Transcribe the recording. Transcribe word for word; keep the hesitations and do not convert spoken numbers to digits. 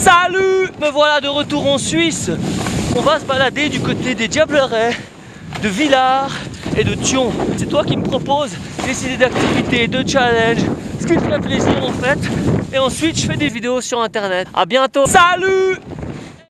Salut! Me voilà de retour en Suisse. On va se balader du côté des Diablerets, de Villars et de Thion. C'est toi qui me proposes des idées d'activités, de challenge, ce qui te fait plaisir en fait. Et ensuite je fais des vidéos sur internet. À bientôt. Salut!